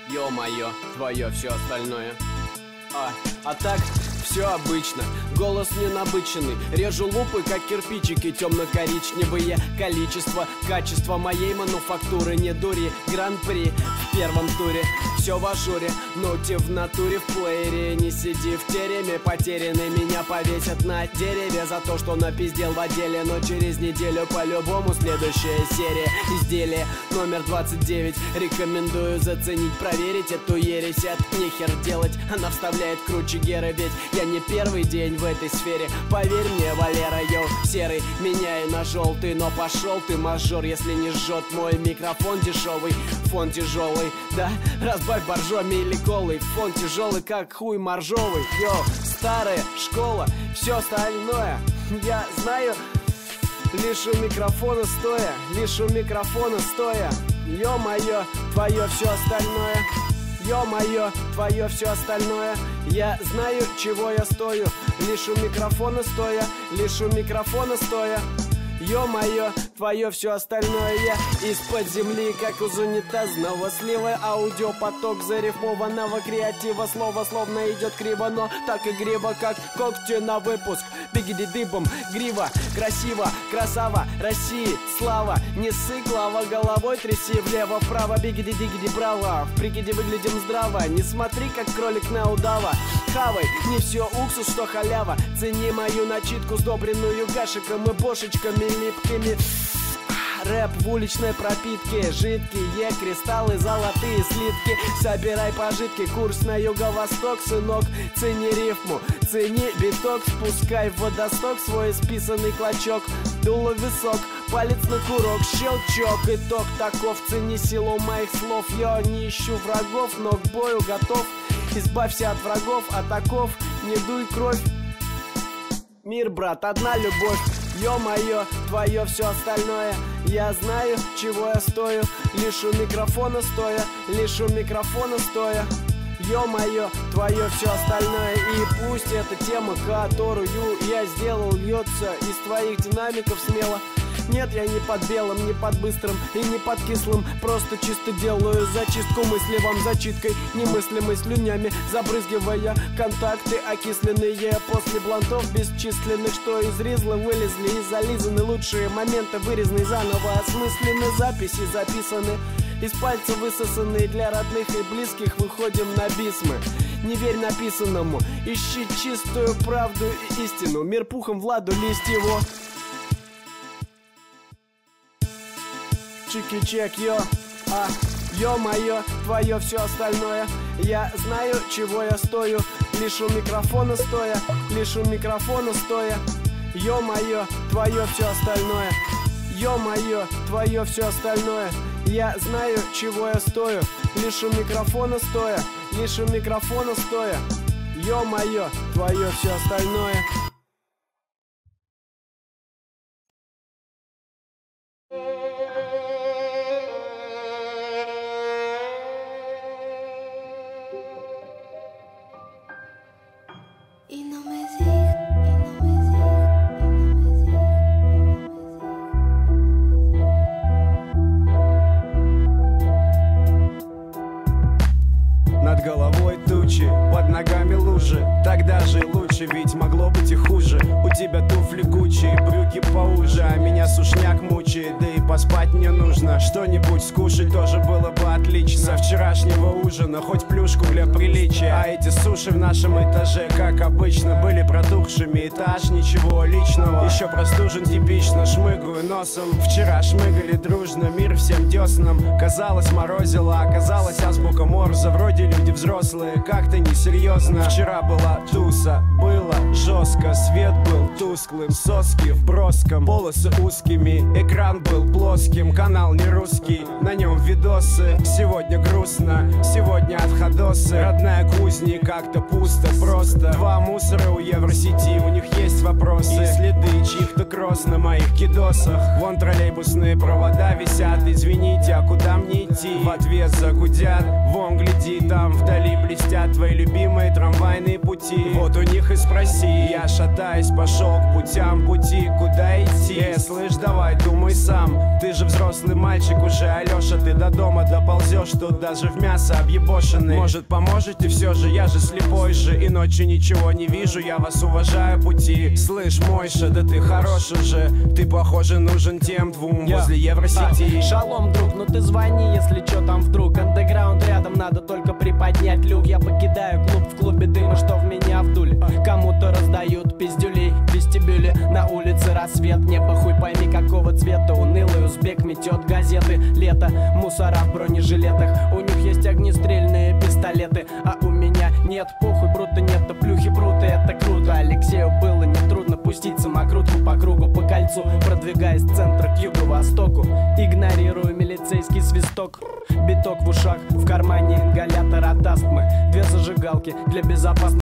Ё-моё, твое все остальное. А так все обычно, голос не набыченный. Режу лупы, как кирпичики, темно-коричневые. Количество, качество моей мануфактуры. Не дури, гран-при в первом туре. Все в ажуре, ноуте в натуре, в плеере. Не сиди в тереме, потерянный. Меня повесят на дереве за то, что напиздел в отделе. Но через неделю по-любому следующая серия. Изделие номер 29. Рекомендую заценить, проверить эту ересь. От нехер делать, она вставляет круче Геры. Ведь я не первый день в этой сфере. Поверь мне, Валера, йоу, серый, меняй на желтый. Но пошел ты, мажор, если не жжет мой микрофон дешевый. Фон тяжелый, да, разбавь боржоми или колой. Фон тяжелый, как хуй моржовый. Йоу, старая школа, все остальное я знаю лишь у микрофона стоя. Лишь у микрофона стоя. Ё-моё, твое все остальное. Ё-моё, твое все остальное. Я знаю, чего я стою. Лишь у микрофона стоя. Лишь у микрофона стоя. Ё-моё, твое все остальное. Я из-под земли, как из унитазного слива. Аудиопоток зарифмованного креатива. Слово словно идет криво, но так игриво, как когти на выпуск. Бигиди-дыбом, грива, красиво, красава, России, слава. Не ссы, глава, головой тряси влево-вправо. Бигиди-дигиди, браво, в прикиде выглядим здраво. Не смотри, как кролик на удава. Хавай, не все уксус, что халява. Цени мою начитку, сдобренную гашиком и бошечками липкими. Рэп в уличной пропитке. Жидкие кристаллы, золотые слитки. Собирай пожитки, курс на юго-восток, сынок. Цени рифму, цени биток. Спускай в водосток свой списанный клочок. Дуло висок, палец на курок, щелчок. Итог таков, цени силу моих слов. Я не ищу врагов, но к бою готов. Избавься от врагов, от оков, не дуй кровь. Мир, брат, одна любовь. Ё-моё, твое все остальное. Я знаю, чего я стою. Лишь у микрофона стоя. Лишь у микрофона стоя. Ё-моё, твое все остальное. И пусть эта тема, которую я сделал, льется из твоих динамиков смело. Нет, я не под белым, не под быстрым и не под кислым. Просто чисто делаю зачистку мысли вам зачиткой немыслимой слюнями, забрызгивая контакты окисленные после блантов бесчисленных, что из ризла вылезли и зализаны. Лучшие моменты вырезаны заново, осмыслены, записи записаны, из пальца высосанные. Для родных и близких выходим на бисмы. Не верь написанному, ищи чистую правду и истину. Мир пухом Владу Листьеву. Чики-чек, ё-моё, твое все остальное. Я знаю, чего я стою. Лишь у микрофона стоя. Лишь у микрофона стоя. Ё-моё, твое все остальное. Ё-моё, твое все остальное. Я знаю, чего я стою. Лишь у микрофона стоя. Лишь у микрофона стоя. Ё-моё, твое все остальное. Над головой тучи, под ногами лужи. Тогда же лучше, ведь могло быть и хуже. У тебя туфли Гуччи, брюки поуже, а меня сушняк мучает, да и поспать мне нужно. Что-нибудь скушать тоже было бы отлично. Со вчерашнего ужина хоть плюшку для приличия. А эти суши в нашем этаже, как обычно, были протухшими. Этаж, ничего личного. Еще простужен типично, шмыгаю носом. Вчера шмыгали дружно, мир всем деснам. Казалось, морозило, оказалось азбука Морзе. Вроде люди взрослые, как-то несерьезно. Вчера была туса, было жестко. Свет был тусклым, соски в броском, полосы узкими, экран был плоским, канал не русский, на нем видосы. Сегодня грустно, сегодня отходосы. Родная кузни, как-то пусто, просто. Два мусора у Евросети, у них есть вопросы и следы чьих-то кросс на моих кидосах. Вон троллейбусные провода висят, извините, а куда мне идти? В ответ загудят, вон гляди, там вдали блестят твои любимые трамвайные пути. Вот у них и спроси. Я шатаюсь, пошел к пути, куда идти? Слышь, давай, думай сам. Ты же взрослый мальчик уже, Алеша. Ты до дома доползешь, тут даже в мясо объебошенный. Может, поможете все же, я же слепой же. И ночью ничего не вижу, я вас уважаю пути. Слышь, Мойша, да ты хороший же. Ты, похоже, нужен тем двум возле Евросети. Шалом, друг, ну ты звони, если чё там вдруг. Андеграунд рядом, надо только приподнять люк. Я покидаю клуб, в клубе дыма, что в меня вдули. Кому-то раздают пиздюлей в вестибюле. На улице рассвет, не похуй, пойми какого цвета. Унылый узбек метет газеты. Лето, мусора в бронежилетах. У них есть огнестрельные пистолеты, а у меня нет. Похуй, брута нет, то плюхи бруты, это круто. Алексею было нетрудно пустить самокрутку по кругу, по кольцу, продвигаясь с центра к юго-востоку. Игнорирую милицейский свисток. Биток в ушах, в кармане ингалятор от астмы. 2 зажигалки для безопасности.